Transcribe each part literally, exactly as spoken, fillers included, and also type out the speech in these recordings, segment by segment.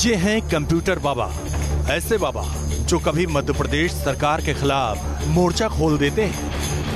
ये हैं कंप्यूटर बाबा, ऐसे बाबा जो कभी मध्य प्रदेश सरकार के खिलाफ मोर्चा खोल देते हैं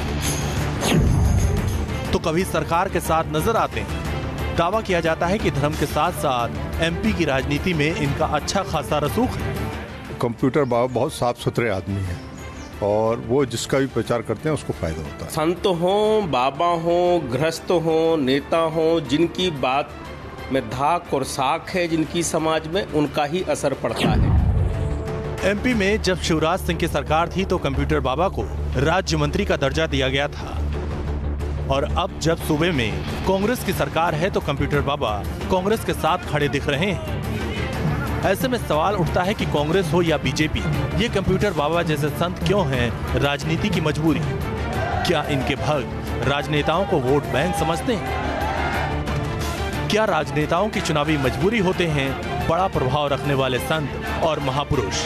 तो कभी सरकार के साथ नजर आते हैं। दावा किया जाता है कि धर्म के साथ साथ एमपी की राजनीति में इनका अच्छा खासा रसूख है। कंप्यूटर बाबा बहुत साफ सुथरे आदमी हैं और वो जिसका भी प्रचार करते हैं उसको फायदा होता है। संत हो, बाबा हो, गृहस्थ हो, नेता हो, जिनकी बात में धाक और साख है जिनकी समाज में, उनका ही असर पड़ता है। एमपी में जब शिवराज सिंह की सरकार थी तो कंप्यूटर बाबा को राज्य मंत्री का दर्जा दिया गया था और अब जब सूबे में कांग्रेस की सरकार है तो कंप्यूटर बाबा कांग्रेस के साथ खड़े दिख रहे हैं। ऐसे में सवाल उठता है कि कांग्रेस हो या बीजेपी, ये कंप्यूटर बाबा जैसे संत क्यों हैं राजनीति की मजबूरी? क्या इनके भक्त राजनेताओं को वोट बैंक समझते हैं? क्या राजनेताओं की चुनावी मजबूरी होते हैं बड़ा प्रभाव रखने वाले संत और महापुरुष?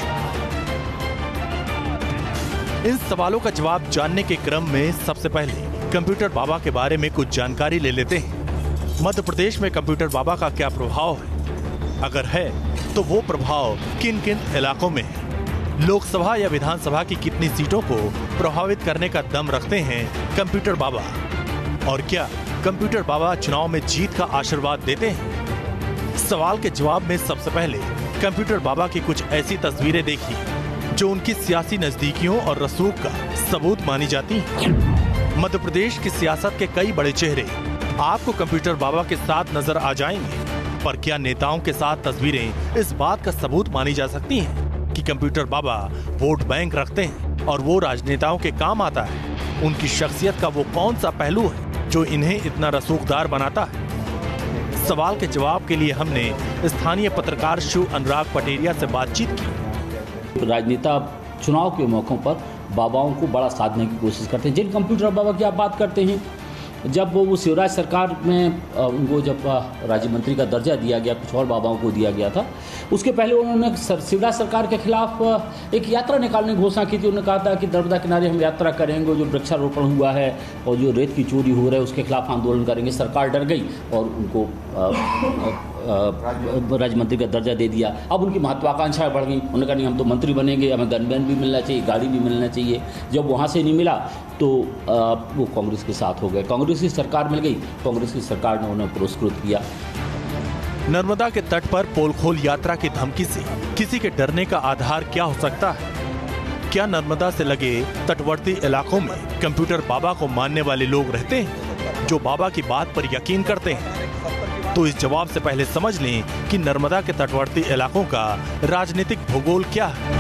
इन सवालों का जवाब जानने के क्रम में सबसे पहले कंप्यूटर बाबा के बारे में कुछ जानकारी ले लेते हैं। मध्य प्रदेश में कंप्यूटर बाबा का क्या प्रभाव है? अगर है तो वो प्रभाव किन किन इलाकों में है? लोकसभा या विधानसभा की कितनी सीटों को प्रभावित करने का दम रखते हैं कंप्यूटर बाबा? और क्या कंप्यूटर बाबा चुनाव में जीत का आशीर्वाद देते हैं? सवाल के जवाब में सबसे पहले कंप्यूटर बाबा की कुछ ऐसी तस्वीरें देखिए जो उनकी सियासी नजदीकियों और रसूख का सबूत मानी जाती हैं। मध्य प्रदेश की सियासत के कई बड़े चेहरे आपको कंप्यूटर बाबा के साथ नजर आ जाएंगे, पर क्या नेताओं के साथ तस्वीरें इस बात का सबूत मानी जा सकती हैं कि कंप्यूटर बाबा वोट बैंक रखते हैं और वो राजनेताओं के काम आता है? उनकी शख्सियत का वो कौन सा पहलू है जो इन्हें इतना रसूखदार बनाता है? सवाल के जवाब के लिए हमने स्थानीय पत्रकार शिव अनुराग पटेरिया से बातचीत की। राजनेता चुनाव के मौकों पर बाबाओं को बड़ा साधने की कोशिश करते हैं। जिन कंप्यूटर बाबा की आप बात करते हैं, जब वो शिवराज सरकार में उनको जब राज्य मंत्री का दर्जा दिया गया, कुछ और बाबाओं को दिया गया था, उसके पहले उन्होंने शिवराज सरकार के खिलाफ एक यात्रा निकालने की घोषणा की थी। उन्होंने कहा था कि नर्मदा किनारे हम यात्रा करेंगे, जो वृक्षारोपण हुआ है और जो रेत की चोरी हो रहा है उसके खिलाफ आंदोलन करेंगे। सरकार डर गई और उनको राज्य मंत्री का दर्जा दे दिया। अब उनकी महत्वाकांक्षाएं बढ़ गई। उन्होंने कहा नहीं, हम तो मंत्री बनेंगे, हमें गनमैन भी मिलना चाहिए, गाड़ी भी मिलना चाहिए। जब वहाँ से नहीं मिला तो वो कांग्रेस के साथ हो गए। कांग्रेस की सरकार मिल गई, कांग्रेस की सरकार ने उन्हें पुरस्कृत किया। नर्मदा के तट पर पोलखोल यात्रा की धमकी से किसी के डरने का आधार क्या हो सकता है? क्या नर्मदा से लगे तटवर्ती इलाकों में कंप्यूटर बाबा को मानने वाले लोग रहते हैं जो बाबा की बात पर यकीन करते हैं? तो इस जवाब से पहले समझ लें कि नर्मदा के तटवर्ती इलाकों का राजनीतिक भूगोल क्या है।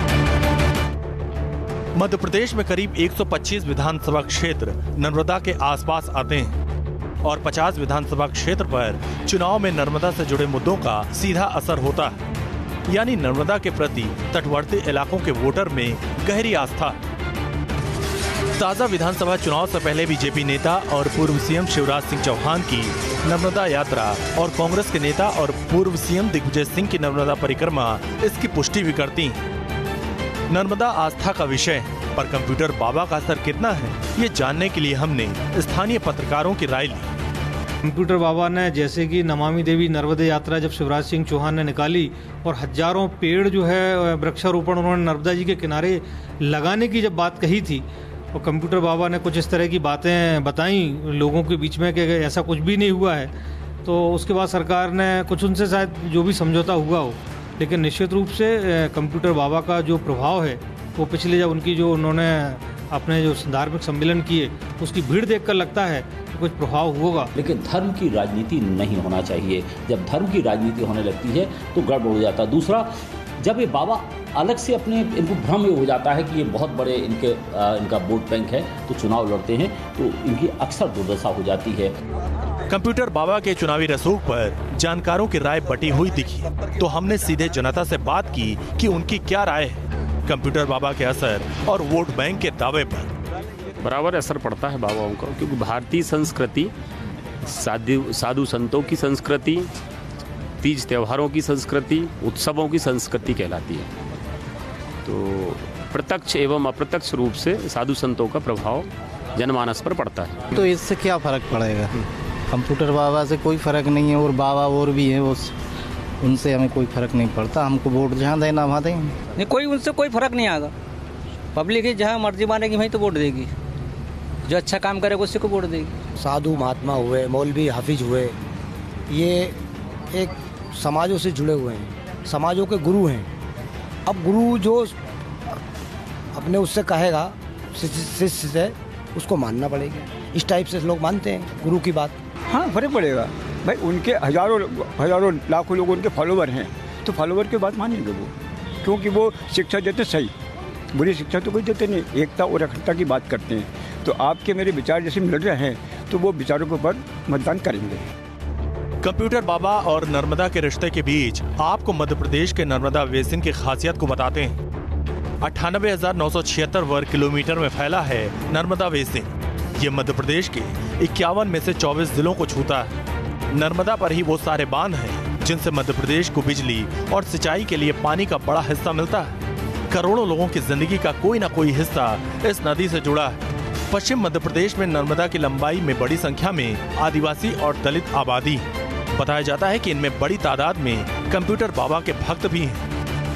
मध्य प्रदेश में करीब एक सौ पच्चीस विधानसभा क्षेत्र नर्मदा के आसपास आते हैं और पचास विधानसभा क्षेत्र पर चुनाव में नर्मदा से जुड़े मुद्दों का सीधा असर होता है। यानी नर्मदा के प्रति तटवर्ती इलाकों के वोटर में गहरी आस्था। ताजा विधानसभा चुनाव से पहले बीजेपी नेता और पूर्व सीएम शिवराज सिंह चौहान की नर्मदा यात्रा और कांग्रेस के नेता और पूर्व सीएम दिग्विजय सिंह की नर्मदा परिक्रमा इसकी पुष्टि भी करती हैं। नर्मदा आस्था का विषय है, पर कंप्यूटर बाबा का असर कितना है, ये जानने के लिए हमने स्थानीय पत्रकारों की राय ली। कंप्यूटर बाबा ने जैसे कि नमामि देवी नर्मदा यात्रा जब शिवराज सिंह चौहान ने निकाली और हजारों पेड़ जो है वृक्षारोपण उन्होंने नर्मदा जी के किनारे लगाने की जब बात कही थी और कंप्यूटर बाबा ने कुछ इस तरह की बातें बताई लोगों के बीच में कि ऐसा कुछ भी नहीं हुआ है, तो उसके बाद सरकार ने कुछ उनसे शायद जो भी समझौता हुआ हो, लेकिन निश्चित रूप से कंप्यूटर बाबा का जो प्रभाव है वो पिछले जब उनकी जो उन्होंने अपने जो धार्मिक सम्मेलन किए उसकी भीड़ देखकर लगता है कि कुछ प्रभाव होगा। लेकिन धर्म की राजनीति नहीं होना चाहिए। जब धर्म की राजनीति होने लगती है तो गड़बड़ हो जाता है। दूसरा, जब ये बाबा अलग से अपने इनको भ्रम हो जाता है कि ये बहुत बड़े इनके आ, इनका वोट बैंक है तो चुनाव लड़ते हैं, तो इनकी अक्सर दुर्दशा हो जाती है। कंप्यूटर बाबा के चुनावी रसूख पर जानकारों की राय बटी हुई दिखी, तो हमने सीधे जनता से बात की कि उनकी क्या राय है कंप्यूटर बाबा के असर और वोट बैंक के दावे पर। बराबर असर पड़ता है बाबाओं का, क्योंकि भारतीय संस्कृति साधु साधु संतों की संस्कृति, तीज त्योहारों की संस्कृति, उत्सवों की संस्कृति कहलाती है। तो प्रत्यक्ष एवं अप्रत्यक्ष रूप से साधु संतों का प्रभाव जनमानस पर पड़ता है। तो इससे क्या फर्क पड़ेगा? कंप्यूटर बाबा से कोई फर्क नहीं है, और बाबा और भी हैं, वो उनसे हमें कोई फ़र्क नहीं पड़ता, हमको वोट जहाँ देना वहाँ दें। नहीं, कोई उनसे कोई फ़र्क नहीं आएगा। पब्लिक ही जहाँ मर्जी मानेगी वहीं तो वोट देगी, जो अच्छा काम करेगा उसी को वोट देगी। साधु महात्मा हुए, मौलवी हाफिज हुए, ये एक समाजों से जुड़े हुए हैं, समाजों के गुरु हैं। अब गुरु जो अपने उससे कहेगा शिष्य से, उसको मानना पड़ेगा। इस टाइप से लोग मानते हैं गुरु की बात। हाँ, फर्क पड़ेगा भाई। उनके हजारों हजारों लाखों लोग उनके फॉलोवर हैं, तो फॉलोवर की बात मानेंगे वो, क्योंकि वो शिक्षा देते सही, बुरी शिक्षा तो कोई देते नहीं, एकता और अखंडता की बात करते हैं। तो आपके मेरे विचार जैसे मिल रहे हैं तो वो विचारों के ऊपर मतदान करेंगे। कंप्यूटर बाबा और नर्मदा के रिश्ते के बीच आपको मध्य प्रदेश के नर्मदा बेसिन की खासियत को बताते हैं। अट्ठानबे हजार नौ सौ छिहत्तर वर्ग किलोमीटर में फैला है नर्मदा बेसिन। ये मध्य प्रदेश के इक्यावन में से चौबीस जिलों को छूता है। नर्मदा पर ही वो सारे बांध हैं जिनसे मध्य प्रदेश को बिजली और सिंचाई के लिए पानी का बड़ा हिस्सा मिलता है। करोड़ों लोगों की जिंदगी का कोई ना कोई हिस्सा इस नदी से जुड़ा है। पश्चिम मध्य प्रदेश में नर्मदा की लंबाई में बड़ी संख्या में आदिवासी और दलित आबादी। बताया जाता है कि इनमें बड़ी तादाद में कंप्यूटर बाबा के भक्त भी हैं।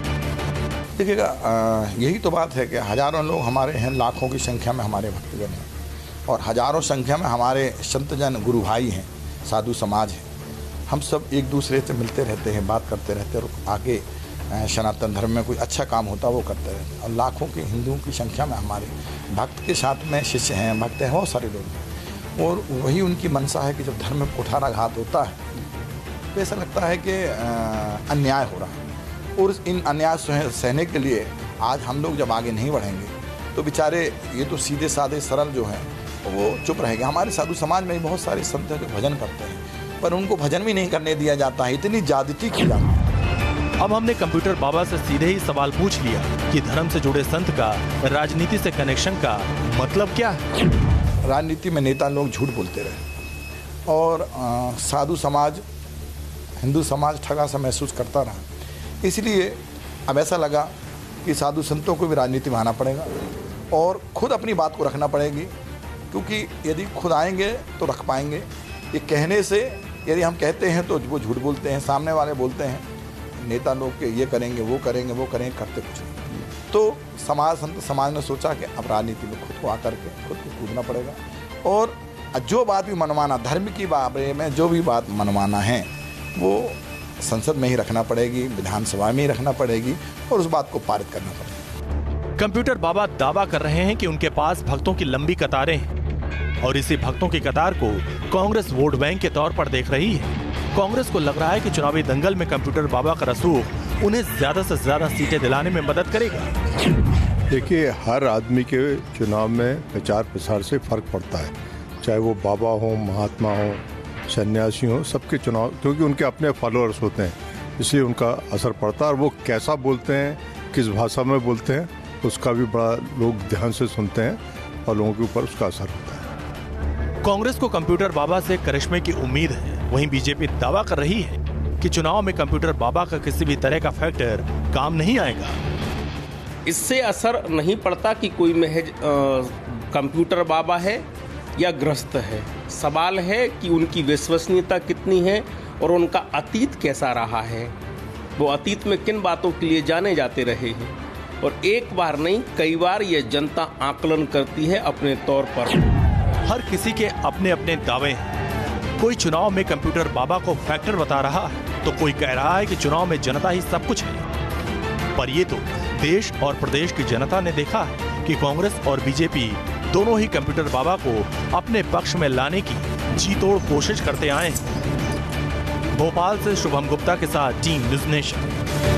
देखिएगा, यही तो बात है कि हजारों लोग हमारे हैं, लाखों की संख्या में हमारे भक्तजन हैं और हजारों संख्या में हमारे संतजन गुरु भाई हैं, साधु समाज है। हम सब एक दूसरे से मिलते रहते हैं, बात करते रहते हैं और आगे सनातन धर्म में कोई अच्छा काम होता वो करते रहते हैं। और लाखों के हिंदुओं की संख्या में हमारे भक्त के साथ में शिष्य हैं, भक्त हैं, बहुत सारे लोग हैं। और वही उनकी मंशा है कि जब धर्म में कुठाराघात होता है तो ऐसा लगता है कि अन्याय हो रहा है। और इन अन्याय सहने के लिए आज हम लोग जब आगे नहीं बढ़ेंगे तो बेचारे ये तो सीधे साधे सरल जो हैं वो चुप रहेंगे। हमारे साधु समाज में बहुत सारे संत जो भजन करते हैं, पर उनको भजन भी नहीं करने दिया जाता है, इतनी ज्यादती की जाती है। अब हमने कंप्यूटर बाबा से सीधे ही सवाल पूछ लिया कि धर्म से जुड़े संत का राजनीति से कनेक्शन का मतलब क्या है। राजनीति में नेता लोग झूठ बोलते रहे और आ, साधु समाज, हिंदू समाज ठगा सा महसूस करता रहा। इसलिए अब ऐसा लगा कि साधु संतों को भी राजनीति में आना पड़ेगा और खुद अपनी बात को रखना पड़ेगी, क्योंकि यदि खुद आएंगे तो रख पाएंगे। ये कहने से यदि हम कहते हैं तो वो झूठ बोलते हैं, सामने वाले बोलते हैं नेता लोग के ये करेंगे वो करेंगे वो करेंगे, करते कुछ नहीं। तो समाज संत समाज ने सोचा कि अब राजनीति में खुद को आकर के खुद को कूदना पड़ेगा और जो बात भी मनवाना, धर्म की बारे में जो भी बात मनवाना है वो संसद में ही रखना पड़ेगी, विधानसभा में ही रखना पड़ेगी और उस बात को पारित करना पड़ेगा। कंप्यूटर बाबा दावा कर रहे हैं कि उनके पास भक्तों की लंबी कतारें हैं और इसी भक्तों की कतार को कांग्रेस वोट बैंक के तौर पर देख रही है। कांग्रेस को लग रहा है कि चुनावी दंगल में कंप्यूटर बाबा का रसूख उन्हें ज्यादा से ज्यादा सीटें दिलाने में मदद करेगा। देखिए, हर आदमी के चुनाव में प्रचार प्रसार से फर्क पड़ता है, चाहे वो बाबा हो, महात्मा हो, सन्यासी हो, सबके चुनाव, क्योंकि उनके अपने फॉलोअर्स होते हैं, इसलिए उनका असर पड़ता है। और वो कैसा बोलते हैं, किस भाषा में बोलते हैं, उसका भी बड़ा लोग ध्यान से सुनते हैं और लोगों के ऊपर उसका असर होता है। कांग्रेस को कंप्यूटर बाबा से करिश्मे की उम्मीद है। वहीं बीजेपी दावा कर रही है कि चुनाव में कंप्यूटर बाबा का किसी भी तरह का फैक्टर काम नहीं आएगा। इससे असर नहीं पड़ता कि कोई महज कंप्यूटर बाबा है या ग्रस्त है। सवाल है कि उनकी विश्वसनीयता कितनी है और उनका अतीत कैसा रहा है, वो अतीत में किन बातों के लिए जाने जाते रहे हैं। और एक बार नहीं, कई बार यह जनता आकलन करती है अपने तौर पर। हर किसी के अपने अपने दावे हैं। कोई चुनाव में कंप्यूटर बाबा को फैक्टर बता रहा है तो कोई कह रहा है कि चुनाव में जनता ही सब कुछ है। पर ये तो देश और प्रदेश की जनता ने देखा है कि कांग्रेस और बीजेपी दोनों ही कंप्यूटर बाबा को अपने पक्ष में लाने की जी तोड़ कोशिश करते आए हैं। भोपाल से शुभम गुप्ता के साथ टीम न्यूज़ नेशन।